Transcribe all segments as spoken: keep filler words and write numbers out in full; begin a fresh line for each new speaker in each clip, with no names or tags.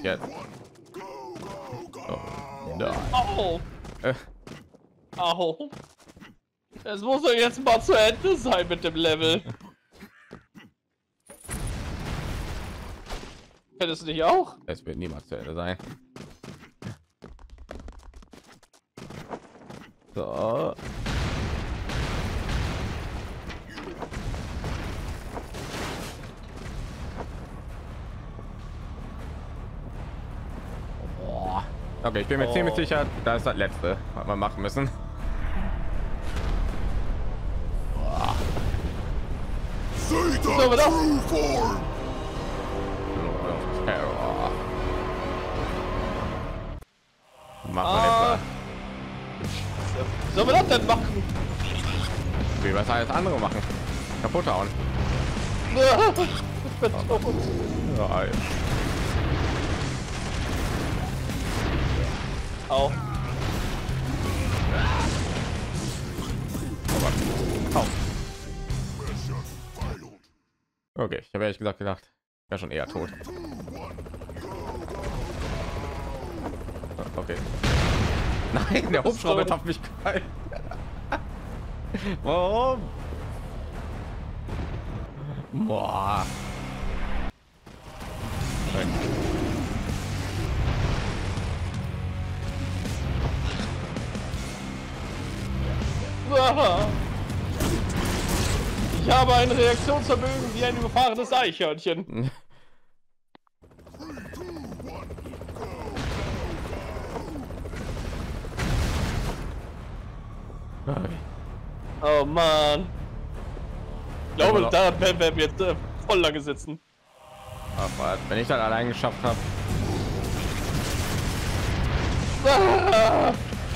jetzt. Oh, nein.
Au!
Äh,
Au! Es muss doch jetzt mal zu Ende sein mit dem Level. Findest du nicht auch?
es wird niemals zu Ende sein. So. Boah. Okay, ich bin mir
Oh.
ziemlich sicher, das ist das letzte, was wir machen müssen.
See the
So, was das?
true form.
Terror. Machen
Ah.
wir
Sollen wir das denn machen?
den Wie was alles andere machen? Kaputt hauen.
Ich bin tot.
Ja, ey.
Au.
Aber, au.
Mission failed.
Okay, ich habe ehrlich gesagt gedacht, ja schon eher tot. Okay. Nein, der Hubschrauber hat auf mich gefallen. Warum? Boah.
Ich habe ein Reaktionsvermögen wie ein überfahrenes Eichhörnchen. Oh Mann. Ich glaube, da werden wir jetzt äh, voll lange sitzen.
Aber wenn ich das allein geschafft habe,
Ah!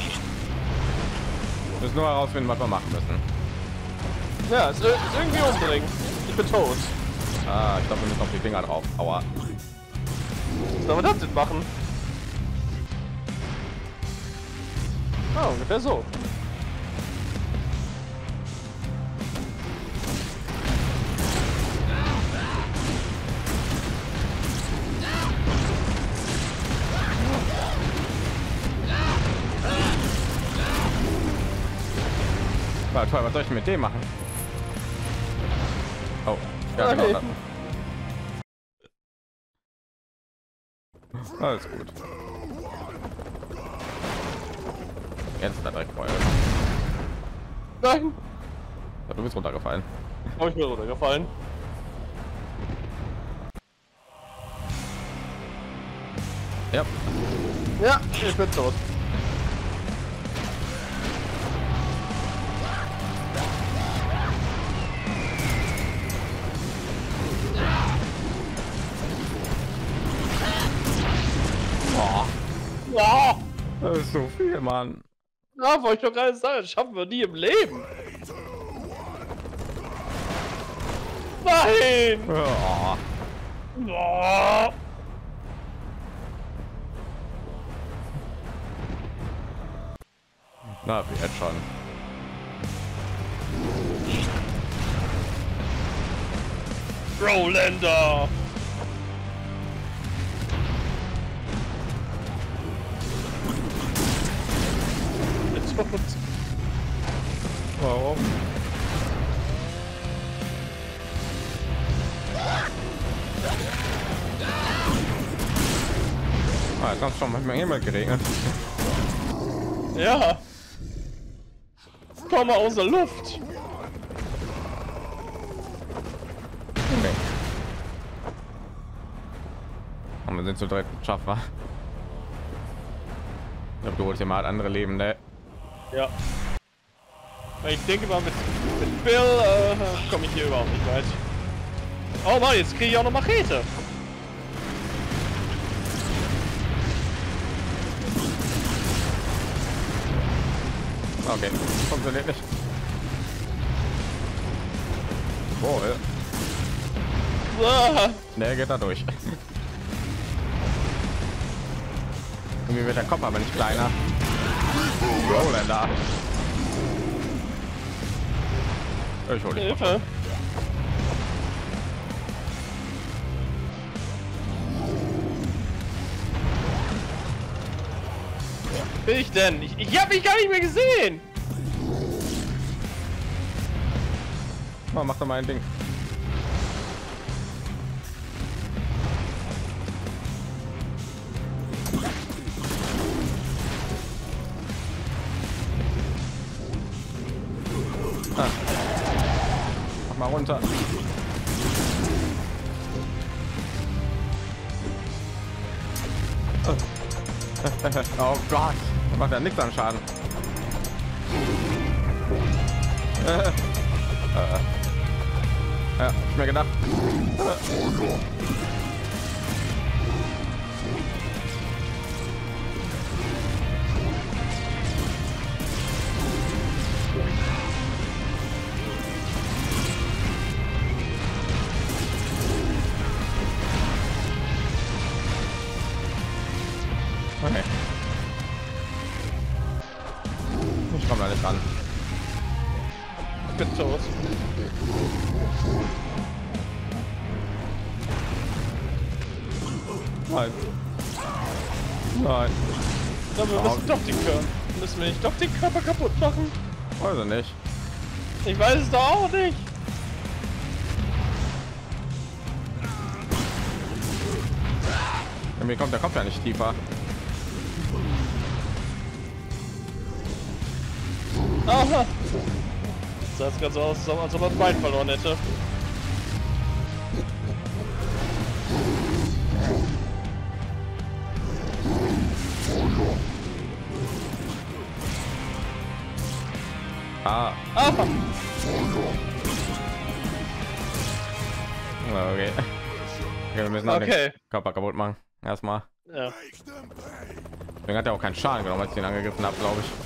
müssen nur herausfinden, was wir machen müssen.
Ja, es ist irgendwie umbringen. Ich bin tot.
Ah, ich glaube, wir müssen auf die Finger drauf. Aua.
Was soll man das denn machen? Ah, ungefähr so.
War toll, was soll ich mit dem machen? Oh, ja, genau.
Okay.
Das. Alles gut. Jetzt ist er direkt Feuer.
Nein!
Ja, du bist runtergefallen.
Oh, ich bin runtergefallen.
Ja.
Ja, ich bin tot.
Boah,
Ja,
das ist so viel, Mann.
ja, wollte ich doch gerade sagen, das schaffen wir nie im Leben. Nein!
Ja.
Oh.
Na, wie jetzt schon.
Rolander! Jetzt tot.
Warum? Ah, jetzt hat schon manchmal Himmel geregnet.
Ja. Komm mal aus der Luft.
Okay. Und wir sind zu dritt Schaffer. Ich glaube, du holst dir mal andere Leben, ne?
Ja. Ich denke mal, mit, mit Bill äh, komme ich hier überhaupt nicht weit. Oh Mann, jetzt kriege ich auch noch Machete.
Okay, funktioniert nicht. Oh, ja.
Ah,
Ne, geht da durch. Irgendwie wird der Kopf aber nicht kleiner. Rolander. Ich hol dich.
Hilfe. will ich denn? Ich, ich habe mich gar nicht mehr gesehen.
Oh, mach doch mal ein Ding. Ah. Mach mal runter. Oh Gott, macht ja nichts an Schaden. Äh, äh. Ja, hab ich mir gedacht. Okay. Ich komme da nicht ran.
Ich bin tot.
Nein. Nein.
Aber wir müssen doch den Körper. Müssen wir nicht doch den Körper kaputt machen?
Weiß ich nicht.
Ich weiß es doch auch nicht.
Ja, mir kommt der Kopf ja nicht tiefer.
Aha. Das sah ganz so aus, als ob er das Bein verloren hätte.
Ah.
Aha.
Okay. Okay, wir müssen auch
Okay.
den Körper kaputt machen. Erstmal.
Ja.
Make them pay.
Deswegen hat er auch keinen Schaden genommen, als ich ihn angegriffen habe, glaube ich.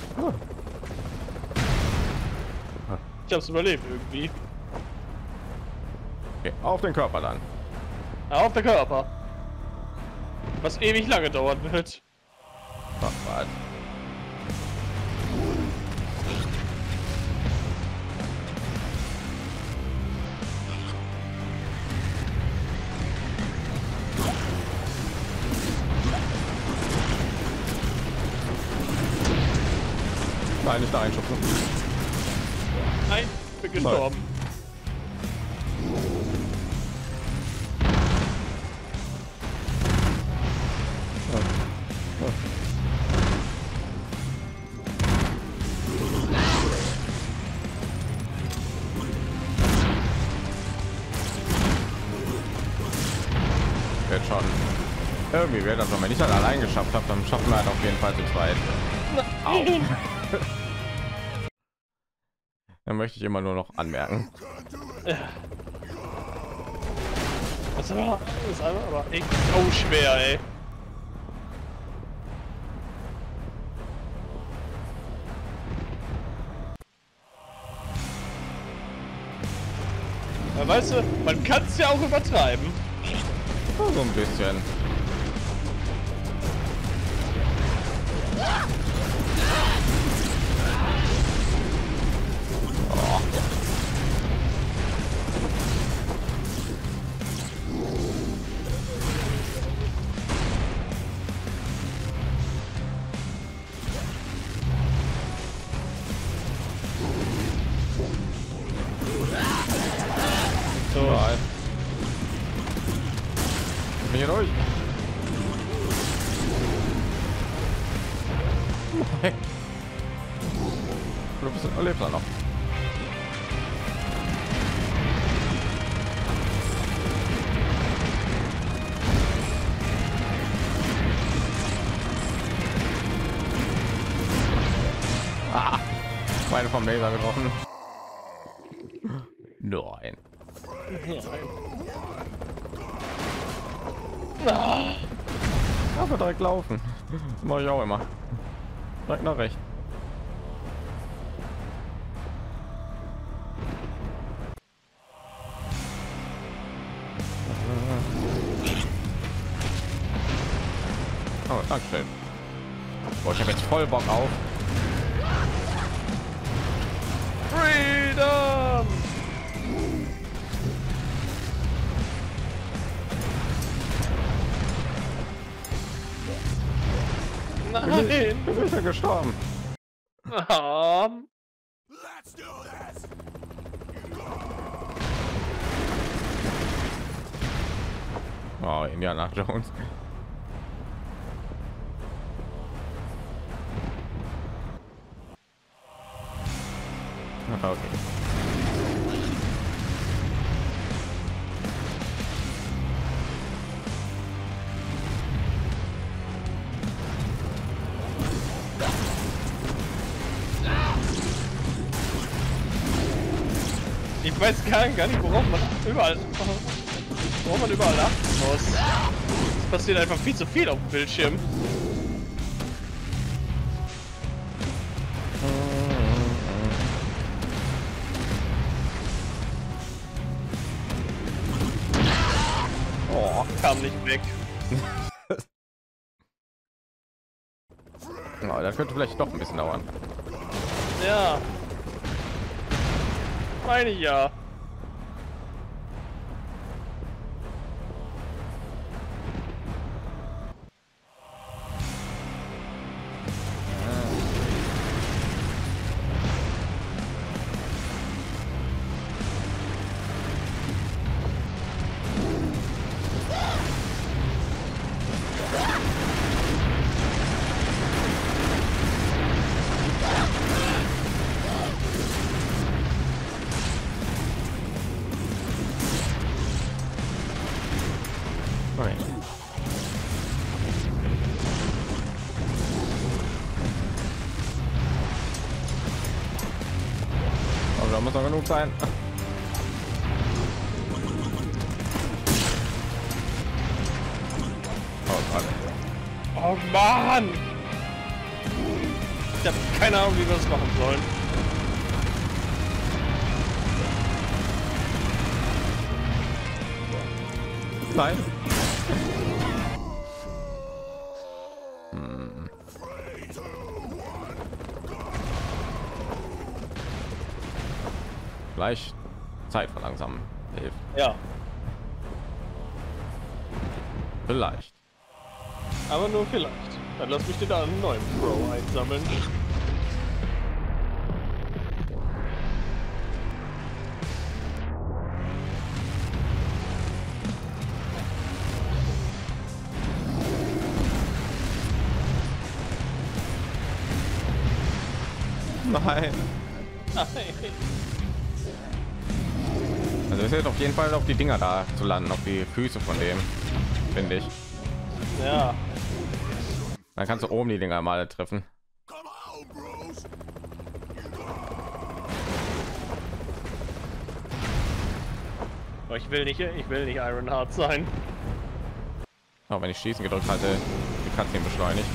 Ich hab's überlebt irgendwie.
Okay, auf den Körper dann.
Auf der Körper. Was ewig lange dauern wird.
Oh, warte. Nein, nicht da einschubsen.
Nein, ich bin gestorben.
Wird schon. Irgendwie wird das, wenn ich das allein geschafft habe, dann schaffen wir halt auf jeden Fall zu zweit. Au. Dann möchte ich immer nur noch anmerken.
Ja. Das ist aber, das ist aber, aber echt so schwer, ey. Ja, weißt du, man kann es ja auch übertreiben.
So ein bisschen. Oh.
So.
Nein. Ich bin hier durch. Du bist erlebt noch. Ah, beide vom Laser getroffen. Nein. Aber direkt laufen. Mache ich auch immer. Direkt nach rechts. Oh, dankeschön. Boah, ich habe jetzt voll Bock auf.
Freedom! Nein!
Du bist ja gestorben.
Ah,
Let's do this.
Oh, Indiana Jones. Okay.
ich weiß gar, gar nicht, worauf man überall, worauf man überall achten muss. Es passiert einfach viel zu viel auf dem Bildschirm. Oh, kam nicht weg.
Oh, das könnte vielleicht doch ein bisschen dauern.
Ja. Meine ich ja.
Okay. Aber da muss noch genug sein. Oh, Gott.
Oh Mann! Ich habe keine Ahnung, wie wir das machen sollen.
Nein. Gleich Zeit verlangsamen hilft.
Ja,
Vielleicht.
aber nur vielleicht. Dann lass mich dir da einen neuen Pro einsammeln.
Nein.
Nein.
Also es ist auf jeden Fall auf die Dinger da zu landen, auf die Füße von dem, finde ich.
Ja.
Dann kannst du oben die Dinger mal treffen.
Come on, bros.
Aber ich will nicht, ich will nicht Ironheart sein.
Auch wenn ich schießen gedrückt hatte, die Cutscene beschleunigt.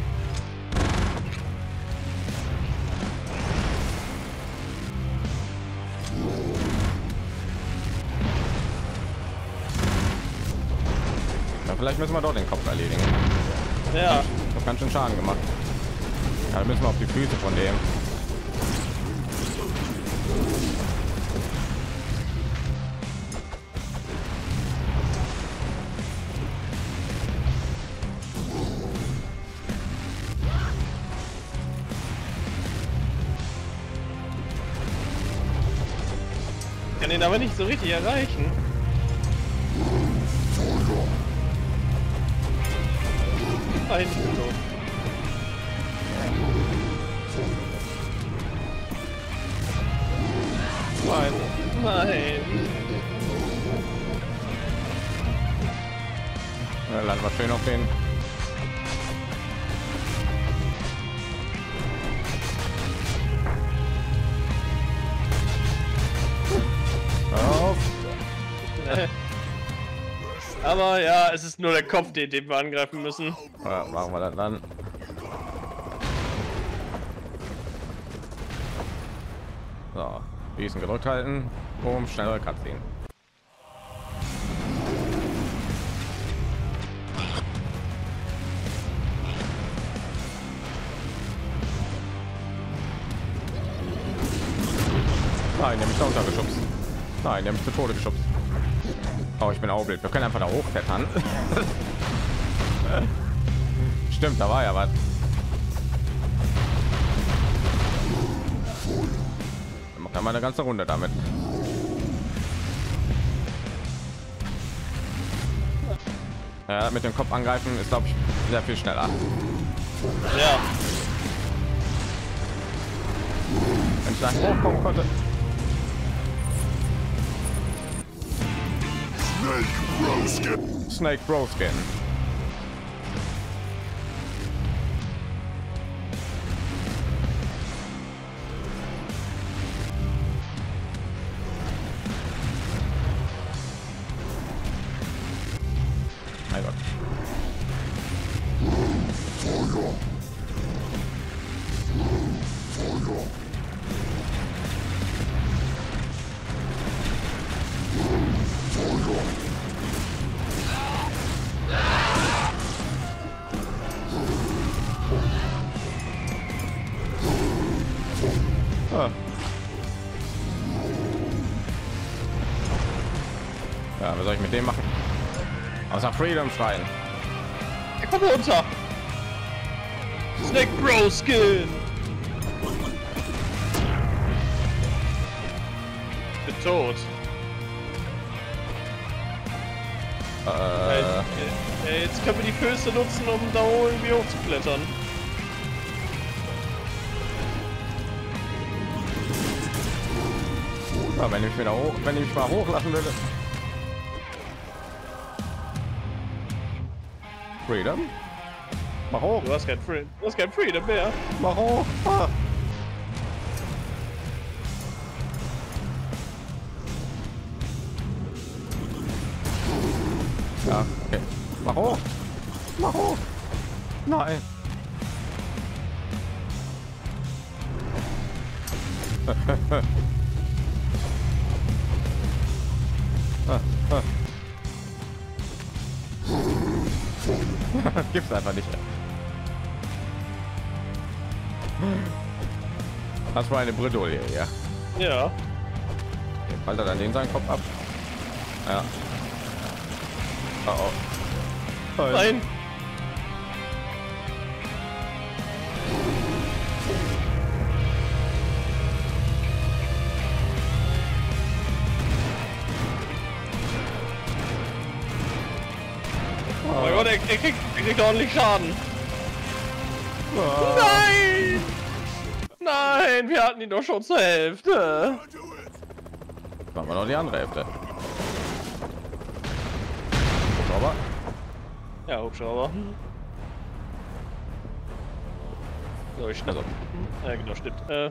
Ja, vielleicht müssen wir dort den Kopf erledigen.
Ja.
Ich habe ganz schön Schaden gemacht. Ja, dann müssen wir auf die Füße von dem.
Ich kann den aber nicht so richtig erreichen. Nein, nicht so.
Nein.
Nein.
Ja, landen wir schön auf den. Auf.
Aber ja, es ist nur der Kopf, den, den wir angreifen müssen.
Ja, machen wir das dann. So, Wiesen gedrückt halten, um schnellere Cutscene. Nein, der mich da untergeschubst. Nein, der mich zu Tode geschubst. Oh, ich bin auch blöd. Wir können einfach da hochklettern. Stimmt, da war ja was. haben wir eine ganze Runde damit. Ja, mit dem Kopf angreifen ist, glaube ich, sehr viel schneller.
Ja.
Wenn ich da hochkommen konnte.
Snake Broskin.
Snake Broskin. Mein Gott. Ah. Ja, was soll ich mit dem machen? Außer Freedom schreien.
Er kommt runter. Snake Broskin. Ich bin tot.
Äh,
Äh, jetzt können wir die Füße nutzen, um da irgendwie hochzuklettern.
ja, wenn ich mich wieder hoch, wenn ich mich mal hochlassen würde. Freedom? Mach hoch,
Du hast kein Freedom, du hast kein Freedom mehr.
mach hoch. Ah. Ja, okay. Mach hoch. Mach hoch. Nein. ah, ah. Gibt's einfach nicht. Das war eine Bredouille, ja.
Ja.
Fällt er dann den seinen Kopf ab? Ja. Oh, oh.
Nein. Oh mein Gott, er, er, kriegt, er kriegt ordentlich Schaden.
Oh.
Nein! Nein, wir hatten ihn doch schon zur Hälfte.
I'll do it.
Machen wir noch die andere Hälfte. Aber
Ja, Hubschrauber. So, ich schnapp.
also,
Ja, genau, stimmt. Äh.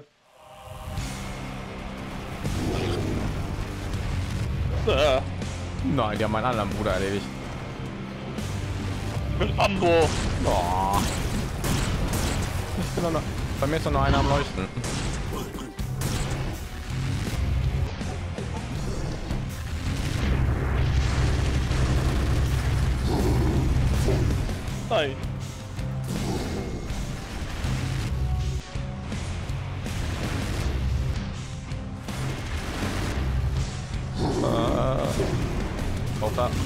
Ah,
nein, die haben meinen anderen Bruder erledigt.
mit Rambo.
Oh. Ich bin doch noch, bei mir ist doch noch einer am Leuchten.
Nein.
Äh, auch da.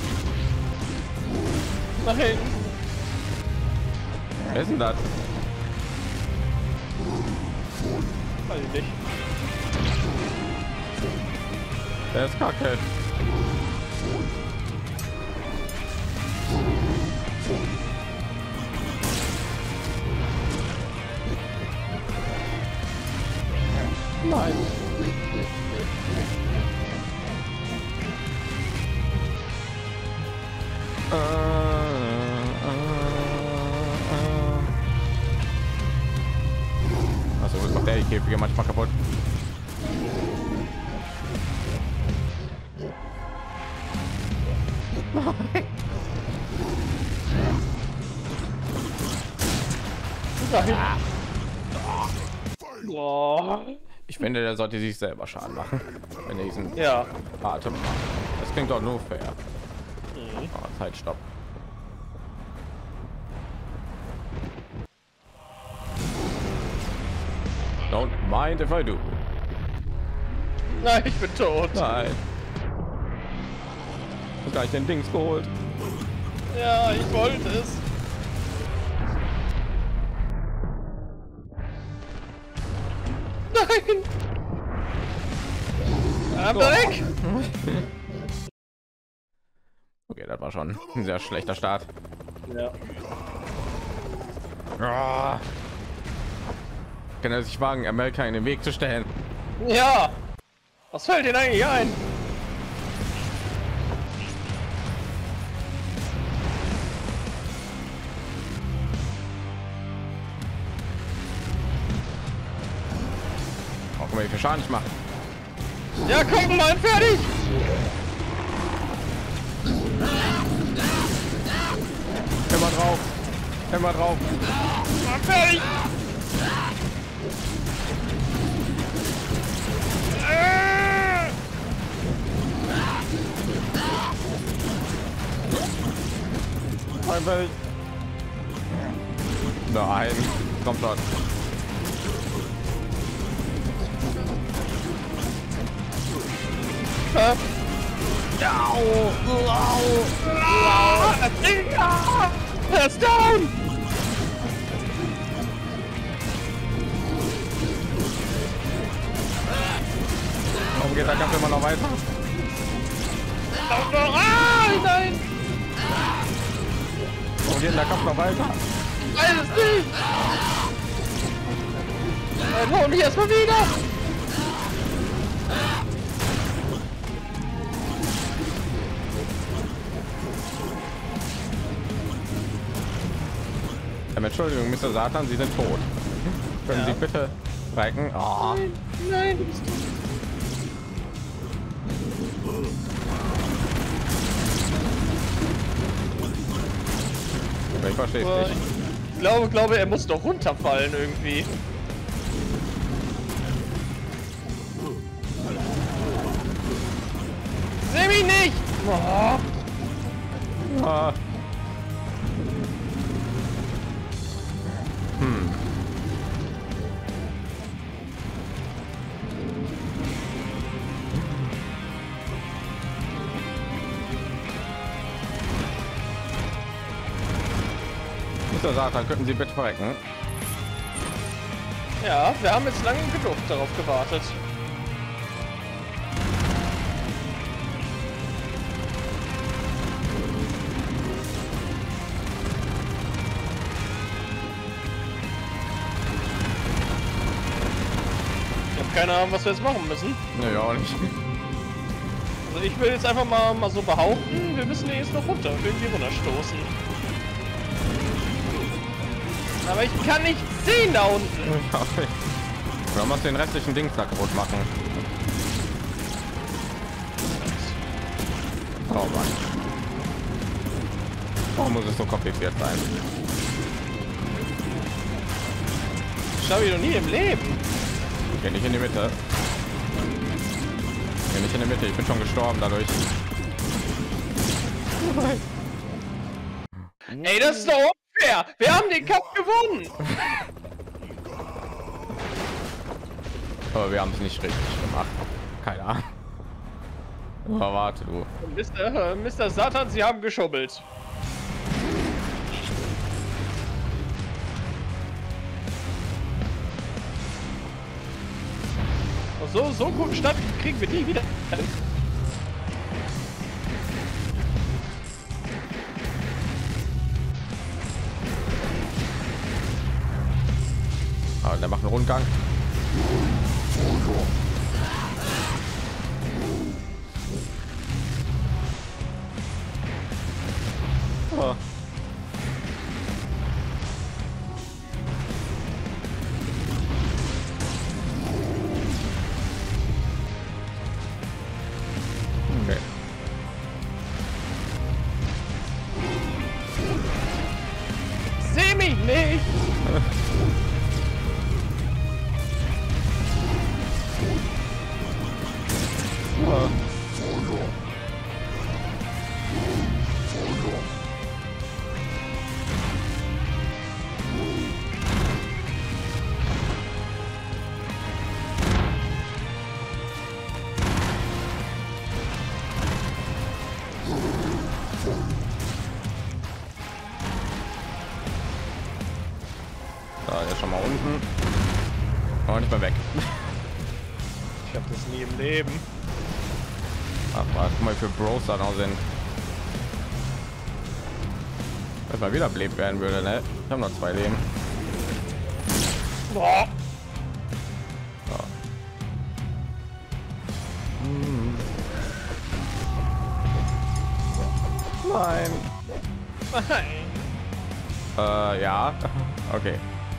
Nein.
Wer ist denn das?
Weiß ich nicht.
Der ist kacke. Nein. Äh, äh, äh. Also macht der die Käfige manchmal kaputt.
Nein. Boah.
Ich finde, der sollte sich selber Schaden machen, wenn er diesen
Ja.
Atem macht. Das klingt doch nur fair.
Mhm.
Oh, Zeit, stopp. Don't mind if I do.
Nein, ich bin tot.
Nein. Ich hab gleich den Dings geholt.
Ja, ich wollte es. Nein. Ah, weg!
Okay, das war schon ein sehr schlechter Start.
Ja.
Oh. Kann er sich wagen, Amerika in den Weg zu stellen?
Ja! Was fällt Ihnen eigentlich ein?
Auch wenn ich viel Schaden nicht mache.
Ja, komm mal, fertig!
Immer drauf. Immer drauf.
Mal fertig!
Einfach. Nein, kommt dort.
Äh.
Ja, au, au,
Ja! Er ist down!
Warum geht der Kampf immer noch weiter?
Ah, nein!
Warum geht der Kampf noch weiter?
Alles nicht! Dann hol mich erstmal wieder!
Ähm, Entschuldigung, Mister Satan, Sie sind tot. Können
Ja.
Sie bitte reiken? Oh.
Nein, nein, du bist tot.
Ich verstehe
Aber
es nicht.
Ich glaube, glaube, er muss doch runterfallen irgendwie. Seh mich nicht! Oh.
Ah. Hm. Mister Satan, könnten Sie bitte verrecken?
Ja, wir haben jetzt lange genug darauf gewartet. Ich habe keine Ahnung, was wir jetzt machen müssen.
Nee, auch nicht.
Also ich will jetzt einfach mal, mal so behaupten, wir müssen hier jetzt noch runter und irgendwie runterstoßen. Aber ich kann nicht sehen da unten.
Man muss den restlichen Dings da kaputt machen. Oh Mann. Warum muss es so kompliziert sein?
Schau ich doch nie im Leben.
Geh nicht in die Mitte. Geh nicht in die Mitte. Ich bin schon gestorben dadurch.
Ey, das ist doch unfair. Wir haben den Kampf gewonnen.
Aber wir haben es nicht richtig gemacht. Keine Ahnung. Aber warte du.
Mister, äh, Mister Satan, Sie haben geschummelt. Und so, so guten Start kriegen wir nie wieder.
Ah, der macht einen Rundgang. Oh. Okay.
Seh mich nicht.
Oh. Da ist schon mal unten. Aber nicht mehr weg.
Ich hab das nie im Leben.
Ach was, guck mal, für Bros da noch sind. Dass mal wieder belebt werden würde, ne? Ich habe noch zwei Leben.
Boah.
Ja. Hm. Nein.
Nein.
Äh, ja. Okay.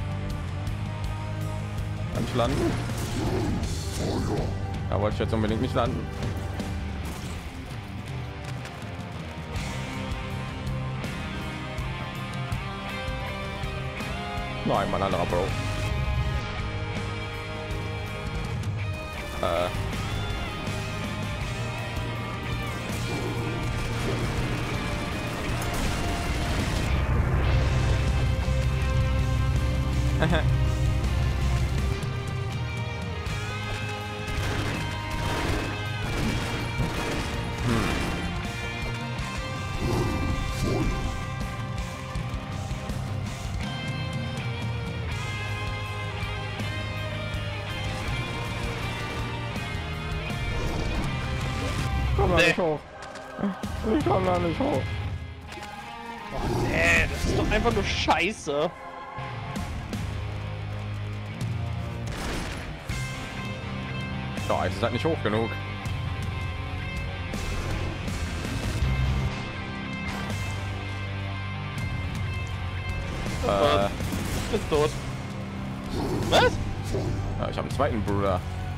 Kann ich landen? Da wollte ich jetzt unbedingt nicht landen. Nein, mein anderer Bro. Äh.
Nee.
Nicht hoch. Ich komme da nicht hoch.
Oh, nee, das ist doch einfach nur Scheiße.
Doch, es ist halt nicht hoch genug. Äh,
Ist tot. Was?
ja, ich habe einen zweiten Bruder.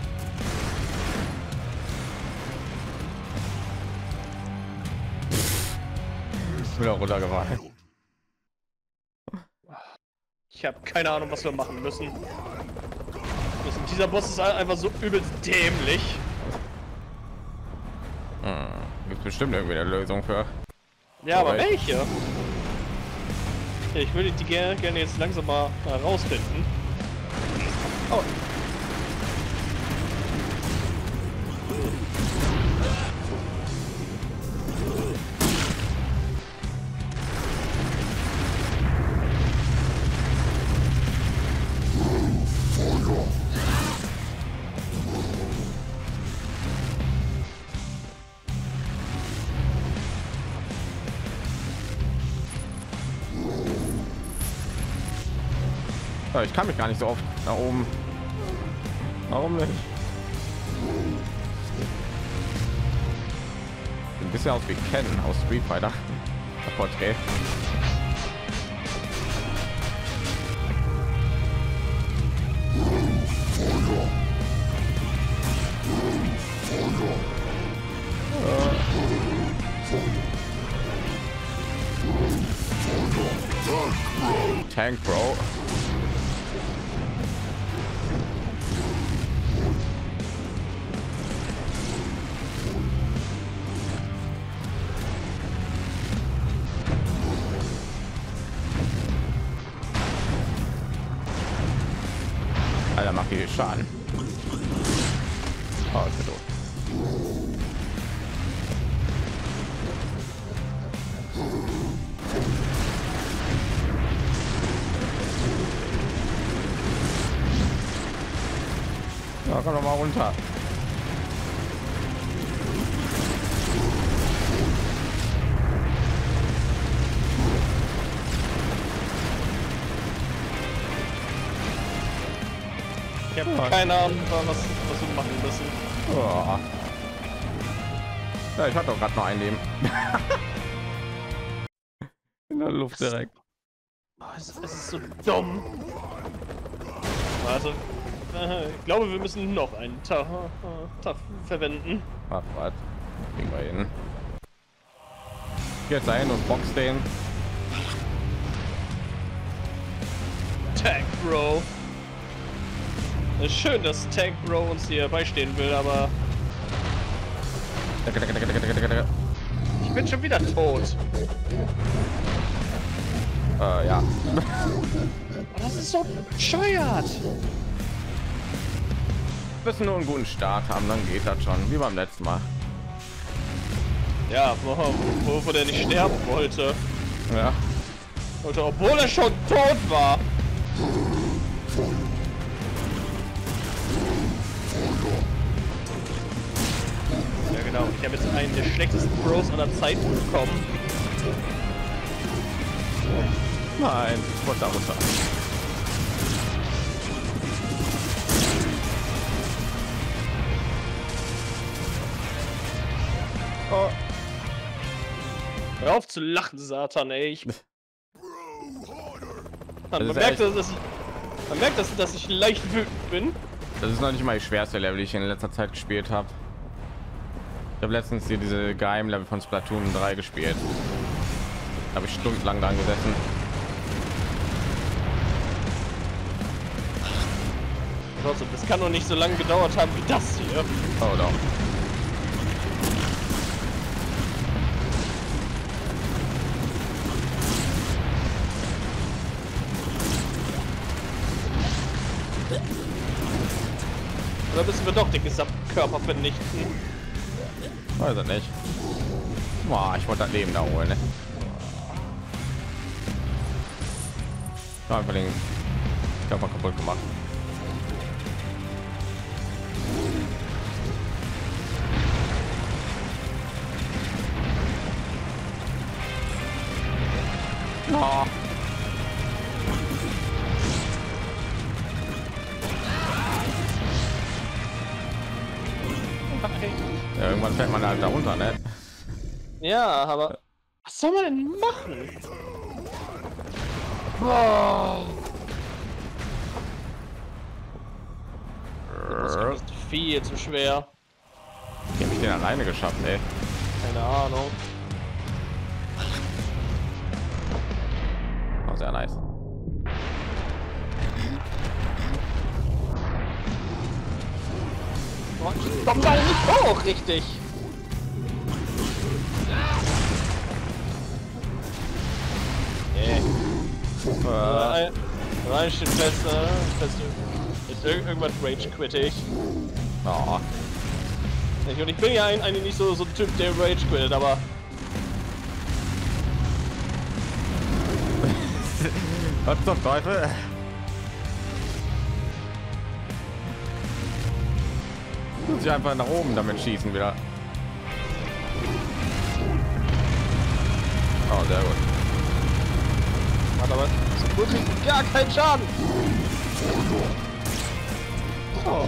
Wieder runtergefallen.
Ich habe keine Ahnung, was wir machen müssen. Das, dieser Boss ist einfach so übelst dämlich.
Hm, gibt bestimmt irgendwie eine Lösung für.
Ja, aber
Alright.
welche? Ich würde die gerne, gerne jetzt langsam mal herausfinden. Oh.
Ja, ich kann mich gar nicht so oft nach oben. Warum nicht? Ein bisschen aus wie Ken aus Street Fighter. Porträt. Tank Bro. Alter, macht viel Schaden. Oh, ich bin tot. Ja, komm doch mal runter.
Ich habe keine Ahnung, was, was wir machen müssen.
Oh. Ja, ich hatte doch gerade noch ein Leben. In der Luft direkt.
Oh, es, es ist so dumm. Also, äh, ich glaube, wir müssen noch einen Tag, äh, Tag verwenden.
Ach, was? Kriegen wir hin. Jetzt ein und box den.
Tank Bro. Es ist schön, dass Tank Bro uns hier beistehen will, aber ich bin schon wieder tot.
Äh, ja.
Das ist so bescheuert.
Wir müssen nur einen guten Start haben, dann geht das schon, wie beim letzten Mal.
Ja, wo, wo, wo der nicht sterben wollte.
Ja.
Wollte, obwohl er schon tot war. Ja, genau. Ich habe jetzt einen der schlechtesten Bros aller Zeiten bekommen.
Nein, ich wollte da runter. Oh.
Hör auf zu lachen, Satan, ey. Ich...
Bro, harder.
Man,
Das
man
ist
merkt, dass, dass ich, man merkt, dass, dass ich leicht wütend bin.
Das ist noch nicht mal die schwerste Level, die ich in letzter Zeit gespielt habe. Ich habe letztens hier diese Geheimlevel von Splatoon drei gespielt. Da habe ich stundenlang dran gesessen.
Also, das kann doch nicht so lange gedauert haben wie das hier.
Oh doch.
Oder müssen wir doch den gesamten Körper vernichten?
Weiß er nicht. Boah, ich wollte das Leben da holen, ne? Ja, einfach den Körper kaputt gemacht. Oh. Ja, irgendwann fällt man halt da runter, ne?
Ja, aber was soll man denn machen? Boah. Das ist viel zu schwer.
Wie habe ich den alleine geschafft, ey?
Keine Ahnung.
Oh, sehr nice.
Ich komm da nicht hoch, richtig. Nee.
Äh,
Rein, rein steht fest, äh, fest. Ist irg irgendwas Rage quit ich.
oh.
Ich, und ich bin ja ein, eigentlich nicht so, so ein Typ, der Rage quittet, aber.
Was zum Teufel? Muss ich einfach nach oben damit schießen wieder. Oh, sehr gut.
Hat aber so gut wie gar keinen Schaden. Oh.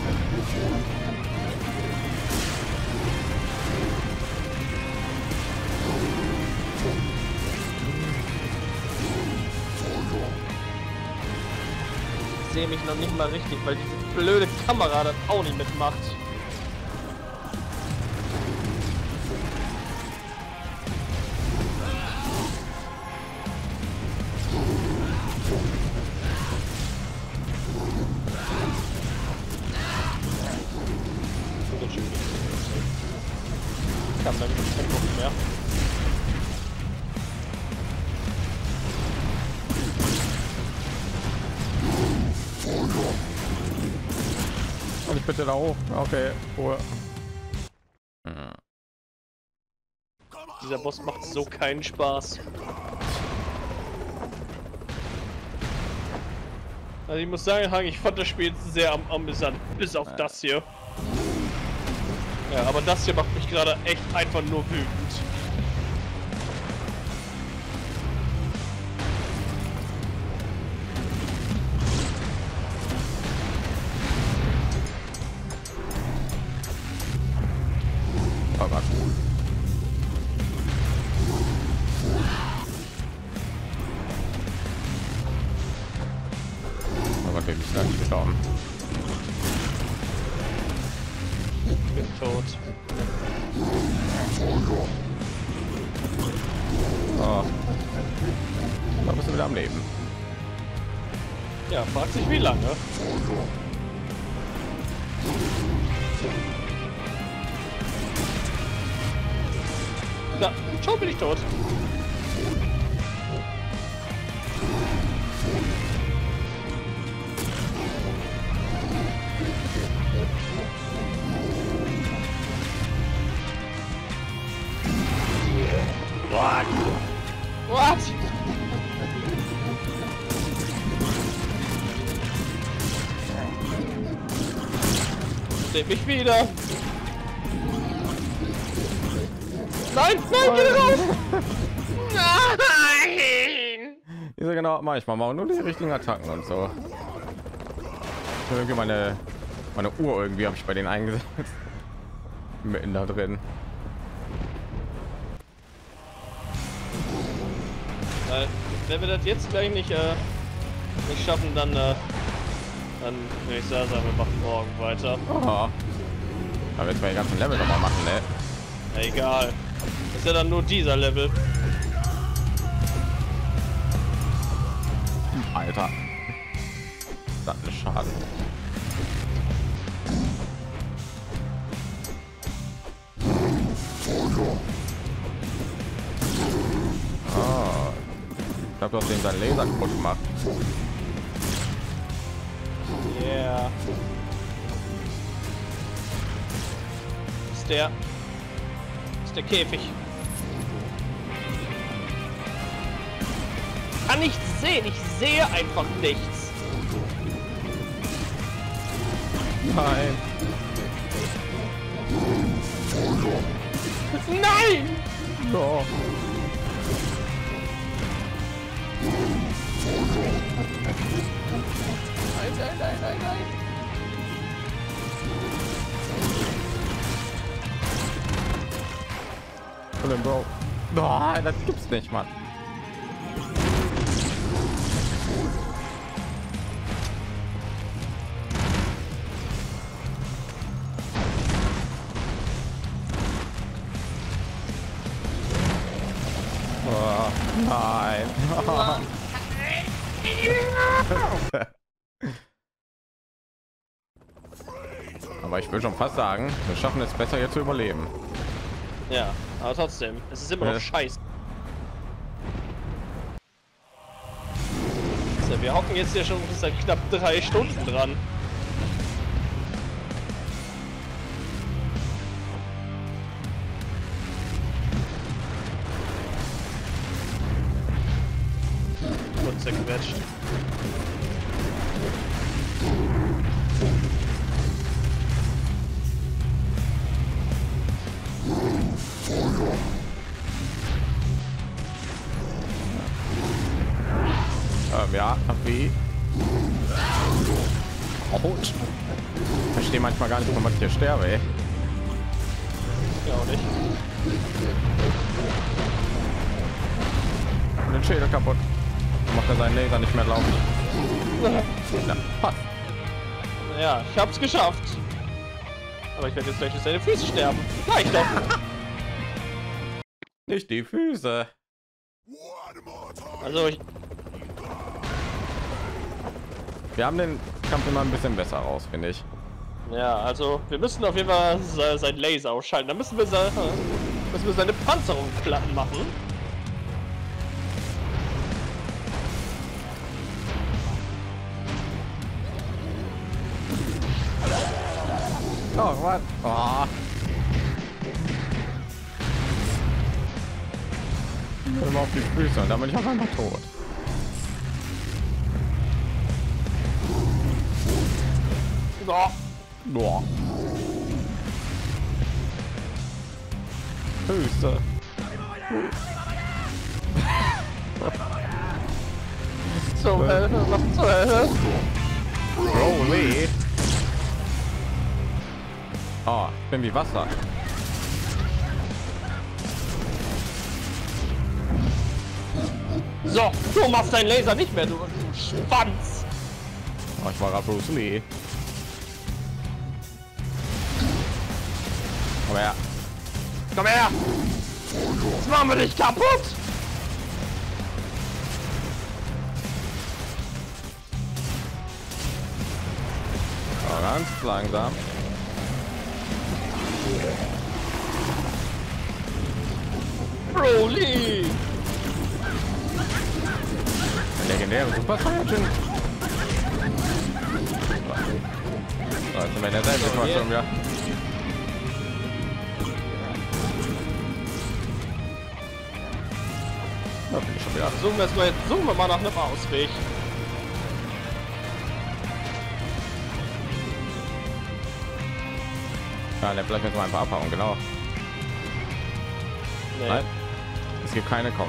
Ich sehe mich noch nicht mal richtig, weil diese blöde Kamera das auch nicht mitmacht. Ich kann da nicht Tempo mehr.
Und ich bitte da hoch. Okay, Ruhe.
Dieser Boss macht so keinen Spaß. Also ich muss sagen, Hang, ich fand das Spiel sehr am amüsant, bis auf
ja.
das hier. Ja, aber das hier macht mich gerade echt einfach nur wütend.
Oh Gott. Oh Gott, bin ich da nicht gestorben.
Ich bin tot.
Oh. Da bist du wieder am Leben.
Ja, fragt sich wie lange. Na, schon bin ich tot. What? What? Seht mich wieder. Nein, nein, geh raus! Nein!
Diese genau, manchmal mal nur die richtigen Attacken und so. Irgendwie meine meine Uhr irgendwie habe ich bei denen eingesetzt. Mitten da drin.
Äh, wenn wir das jetzt gleich nicht, äh, nicht schaffen, dann, äh, dann würde ich sagen, wir machen morgen weiter.
Oh. Aber jetzt mal die ganzen Level noch mal machen, ne?
Egal. Das ist ja dann nur dieser Level.
Alter. Das ist Schaden. Oh. Ich habe doch den seinen Laser kaputt gemacht.
Yeah. Ist der... Ist der Käfig. Kann nicht sehen, ich sehe einfach nichts.
Nein.
Nein!
No.
Nein, nein, nein, nein, nein.
Colin, Bro. Oh, das gibt's nicht, Mann. Oh, nein. Aber ich will schon fast sagen, wir schaffen es besser hier zu überleben.
Ja, aber trotzdem, es ist immer noch
Ja.
scheiße. So, wir hocken jetzt ja schon seit knapp drei Stunden dran. Kurz zerquetscht.
Ähm, ja, wie? Rot. Ich verstehe manchmal gar nicht, warum ich hier sterbe, ey.
Ja, auch nicht.
Und den Schädel kaputt. Macht er seinen Laser nicht mehr laufen. Ja, passt.
Ja, ich hab's geschafft. Aber ich werde jetzt gleich durch seine Füße sterben. Gleich doch.
Nicht die Füße.
One more time.
Also ich,
Wir haben den Kampf immer ein bisschen besser raus, finde ich.
ja, also wir müssen auf jeden Fall se- sein Laser ausschalten. Dann müssen wir, se müssen wir seine Panzerung platt machen.
Oh, was? Oh. Immer auf die Füße und dann bin ich auf einmal tot.
So.
Boah. Füße.
Zum Hölle, was zur Hölle?
Broly. Oh, ich bin wie Wasser.
So, du machst deinen Laser nicht mehr, du, du Schwanz.
Oh, ich war gerade Bruce Lee. Aber ja.
Komm her! Jetzt machen wir dich kaputt!
Oh, ganz langsam.
Broly!
Legendäre Super Saiyajin. So, jetzt sind wir in der Situation wieder. Da bin ich schon wieder.
Suchen wir, jetzt mal, suchen wir mal nach einem Ausweg.
Ja, der vielleicht müssen wir einfach abhauen, genau.
Nee.
Nein, es gibt keine kommen.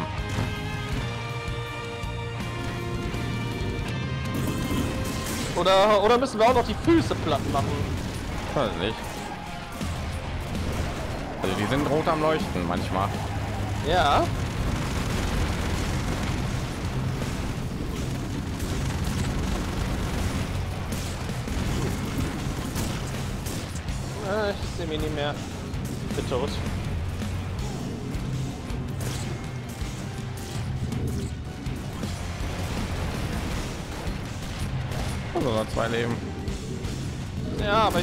Oder, oder müssen wir auch noch die Füße platt machen?
Weiß nicht. Also die sind rot am Leuchten manchmal.
Ja. Ah, ich sehe mich nicht mehr. Ich bin tot.
Also noch zwei Leben.
Ja, aber ich...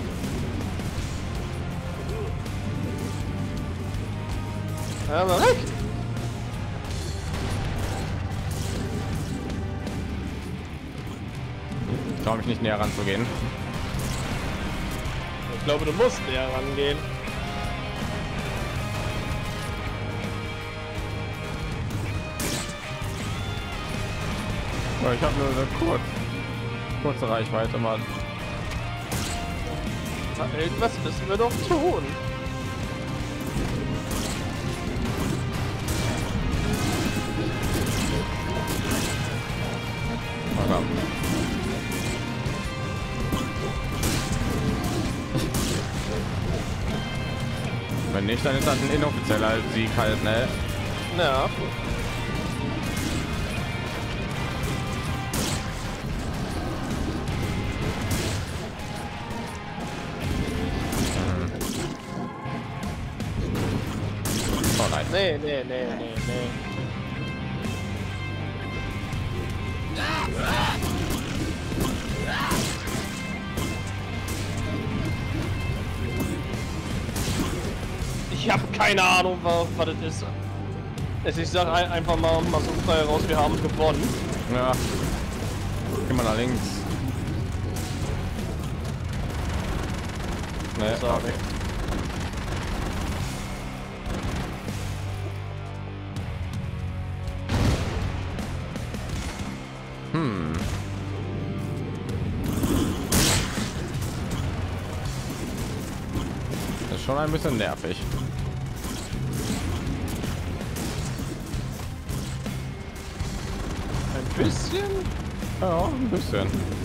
Ja, aber weg!
Ich traue mich nicht näher ranzugehen.
Ich glaube, du musst näher rangehen.
Ja, ich habe nur eine kurz, kurze Reichweite, Mann.
Na, irgendwas müssen wir doch tun.
Verdammt. Wenn nicht, dann ist das ein inoffizieller Sieg halt, ne?
Ja.
Oh nein.
Nee, nee, nee, nee, nee. Ich habe keine Ahnung, was, was das ist. Also ich sage einfach mal, mal so frei raus, wir haben gewonnen.
Ja. Geh mal nach links. Ne,
So.
okay. Hm. Das ist schon ein bisschen nervig.
Ein bisschen?
Ja, ein bisschen.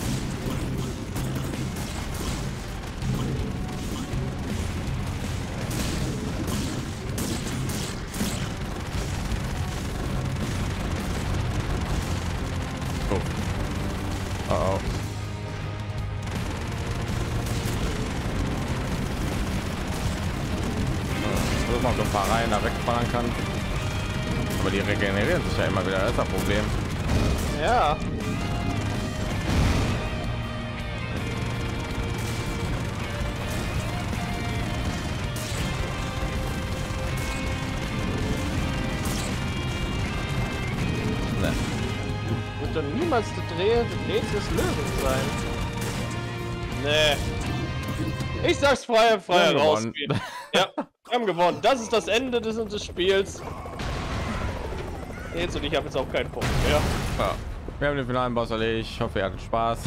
Oh. Oh, oh. Versuch mal so ein paar Reihen da wegfahren kann. Aber die regenerieren sich ja immer wieder, das ist das Problem.
Ja.
Ne.
Wird doch niemals der Dreh, der Dreh des Löwen sein. Nee. Ich sag's frei, frei
Wir haben
raus.
gewonnen.
Ja, wir haben gewonnen. Das ist das Ende des, des Spiels. Jetzt und ich habe jetzt auch keinen Punkt mehr.
Ja. Wir haben den finalen Boss erledigt. Ich hoffe, ihr hattet Spaß.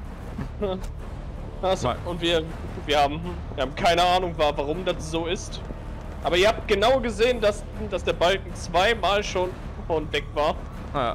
Also,
Mal.
und wir, wir haben, wir haben keine Ahnung, warum das so ist. Aber ihr habt genau gesehen, dass, dass der Balken zweimal schon von weg war.
Ja.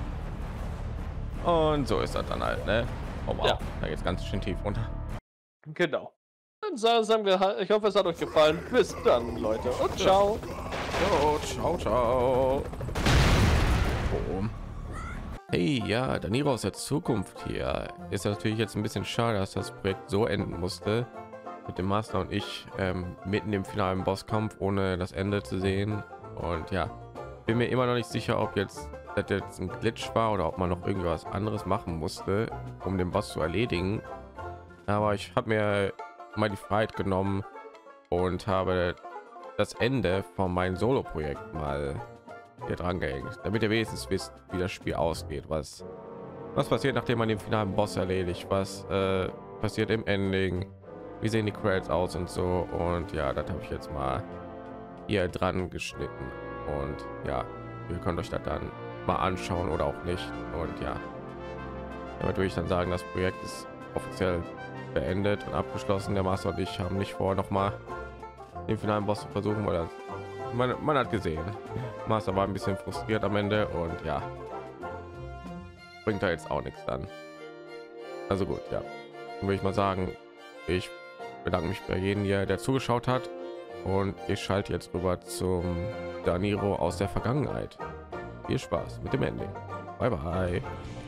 Und so ist das dann halt, ne? Oh wow,
Ja.
da geht's ganz schön tief runter.
Genau. Dann sagen wir, ich hoffe, es hat euch gefallen. Bis dann, Leute. Und ciao.
Jo, ciao, ciao. Oh. Hey, ja, Danilo aus der Zukunft hier. Ist natürlich jetzt ein bisschen schade, dass das Projekt so enden musste. Mit dem Master und ich ähm, mitten im finalen Bosskampf, ohne das Ende zu sehen. Und ja, bin mir immer noch nicht sicher, ob jetzt das jetzt ein Glitch war oder ob man noch irgendwie was anderes machen musste, um den Boss zu erledigen. Aber ich habe mir mal die Freiheit genommen und habe das Ende von meinem Solo-Projekt mal hier dran gehängt, damit ihr wenigstens wisst, wie das Spiel ausgeht, was was passiert, nachdem man den finalen Boss erledigt, was äh, passiert im Ending, wie sehen die Credits aus und so. Und ja, das habe ich jetzt mal hier dran geschnitten und ja, ihr könnt euch das dann mal anschauen oder auch nicht. Und ja, damit würde ich dann sagen, das Projekt ist offiziell beendet und abgeschlossen. Der Master und ich haben nicht vor, noch mal den finalen Boss zu versuchen, weil das man, man hat gesehen. Master war ein bisschen frustriert am Ende und ja, bringt da jetzt auch nichts dann. Also gut, ja, dann würde ich mal sagen, ich bedanke mich bei jedem, hier, der zugeschaut hat, und ich schalte jetzt rüber zum Daniro aus der Vergangenheit. Viel Spaß mit dem Ending. Bye bye.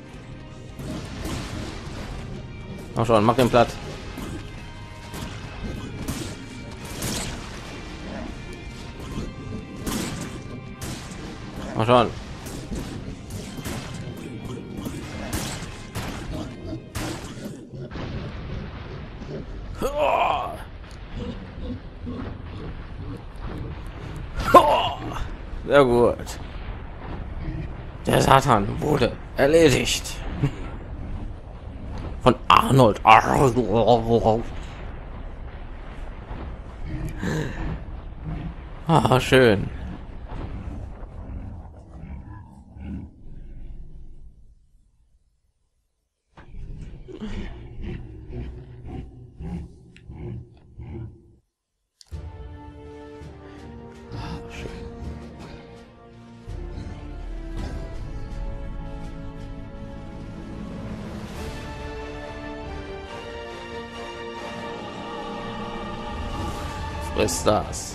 Mach schon, mach den Platt. Mach schon. Sehr gut. Der Satan wurde erledigt. Von Arnold. Ah, schön. Ist das?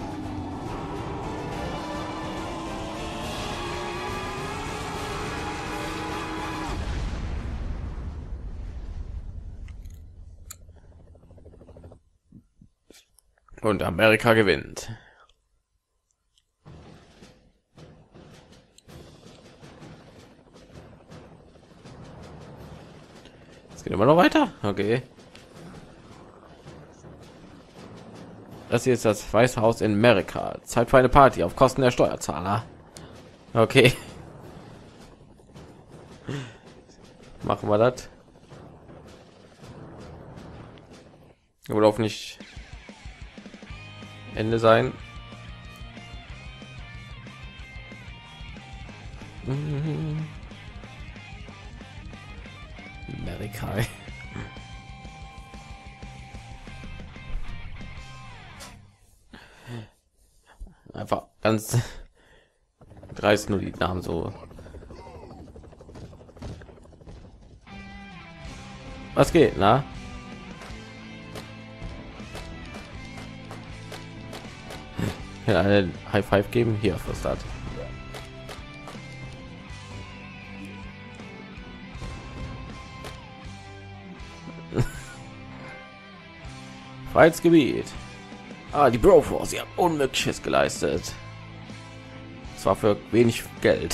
Und Amerika gewinnt. Es geht immer noch weiter. Okay. Das hier ist das Weiße Haus in Amerika. Zeit für eine Party auf Kosten der Steuerzahler. Okay. Machen wir das. Oder auch nicht Ende sein. Amerika. Einfach ganz dreist nur die Namen so. Was geht, na? Ja, einen High Five geben hier für Start. Freiheitsgebiet. Ah, die Broforce, sie haben Unmögliches geleistet. Zwar für wenig Geld.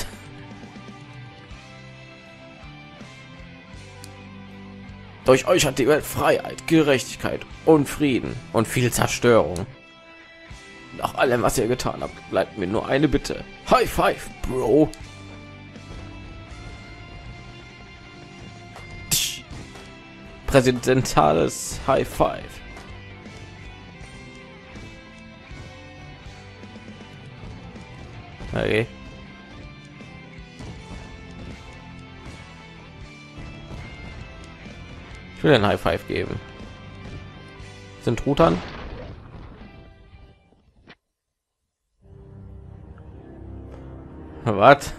Durch euch hat die Welt Freiheit, Gerechtigkeit und Frieden und viel Zerstörung. Nach allem, was ihr getan habt, bleibt mir nur eine Bitte. High Five, Bro. Präsidentales High Five. Okay. Ich will ein High Five geben. Sind Truthahn? Was?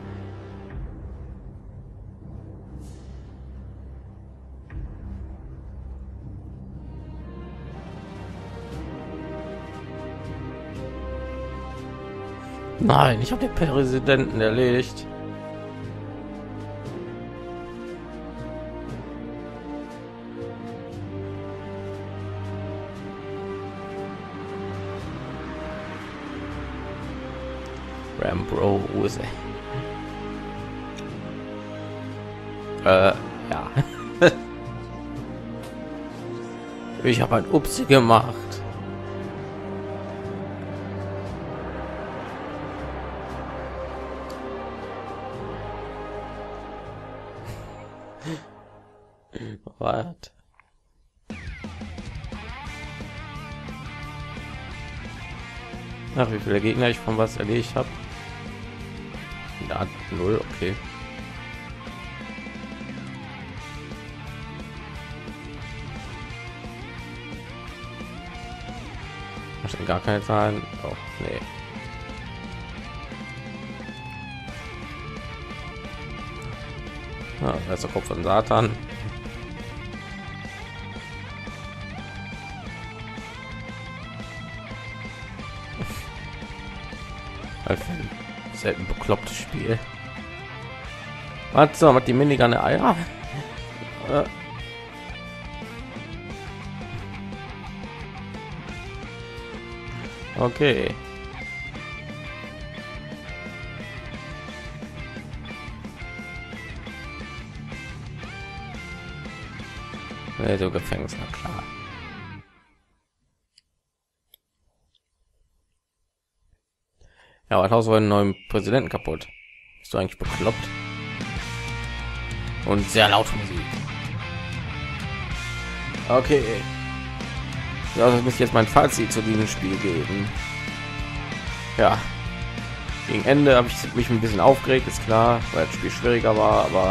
Nein, ich habe den Präsidenten erledigt. Rambro, wo ist er? Äh, ja. Ich habe ein Upsi gemacht. Was? Ach, wie viele Gegner ich von was erledigt habe? Ja, null, okay. Gar keine Zahlen. Oh, nee.
Ja, das ist der Kopf von Satan. Halt selten beklopptes Spiel. Was so, hat die Minigun eine Eier? Äh. Okay. Nee, so Gefängnis, na klar. Ja, aber Haus war einen neuen Präsidenten kaputt. Bist du eigentlich bekloppt? Und sehr laute Musik. Okay. Ja, das muss ich jetzt mein Fazit zu diesem Spiel geben. Ja. Gegen Ende habe ich mich ein bisschen aufgeregt, ist klar, weil das Spiel schwieriger war, aber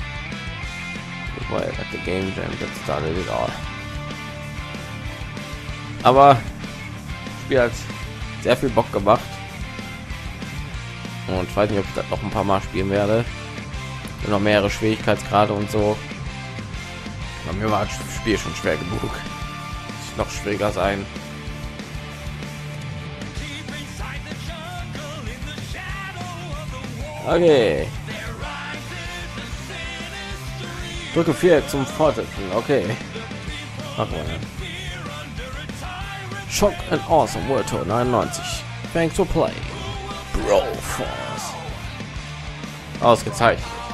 weil at the game jam that started it all. Aber das Spiel hat sehr viel Bock gemacht. Und ich weiß nicht, ob ich das noch ein paar Mal spielen werde. Und noch mehrere Schwierigkeitsgrade und so. Bei mir war das Spiel schon schwer genug. Muss noch schwieriger sein. Okay. Drücke vier zum Fortsetzen. Okay. Machen wir. Shock and Awesome World Tour neunundneunzig. Thanks for playing. Bro Force. Ausgezeichnet.